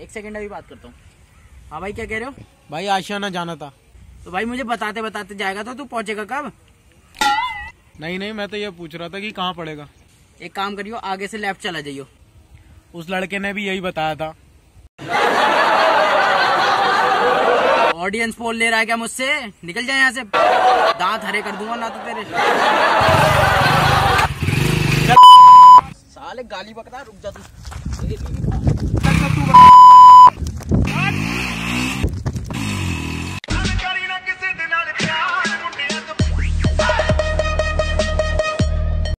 एक सेकंड अभी बात करता हूँ। हाँ भाई क्या कह रहे हो? भाई आशियाना जाना था। तो भाई मुझे बताते बताते जाएगा तो तू पहुंचेगा कब? नहीं मैं तो ये पूछ रहा था कि कहाँ पड़ेगा। एक काम करियो, आगे से लेफ्ट चला जाइयो। उस लड़के ने भी यही बताया था। ऑडियंस पोल ले रहा है क्या मुझसे? निकल जाए यहाँ से, दांत हरे कर दूंगा ना तो तेरे। साले गाली बकरा, रुक जा तू।